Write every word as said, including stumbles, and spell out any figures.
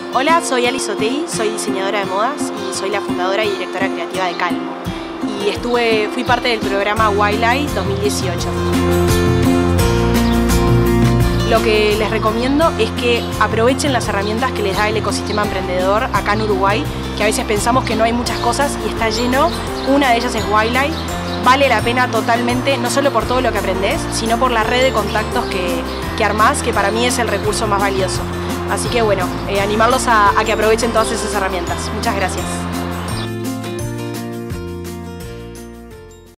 Hola, soy Alice Otei, soy diseñadora de modas y soy la fundadora y directora creativa de Calmo. Y estuve, fui parte del programa Wildlife dos mil dieciocho. Lo que les recomiendo es que aprovechen las herramientas que les da el ecosistema emprendedor acá en Uruguay, que a veces pensamos que no hay muchas cosas y está lleno. Una de ellas es Wildlife. Vale la pena totalmente, no solo por todo lo que aprendés, sino por la red de contactos que, que armás, que para mí es el recurso más valioso. Así que bueno, eh, animarlos a, a que aprovechen todas esas herramientas. Muchas gracias.